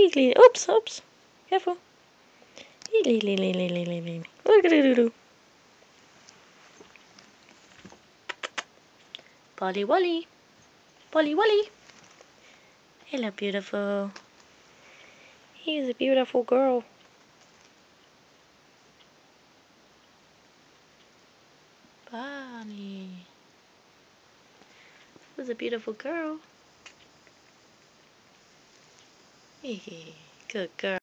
Oops, oops. Careful. Polly Wolly. Polly Wolly. Hello, beautiful. He's a beautiful girl. Bonnie. Who's a beautiful girl? Good girl.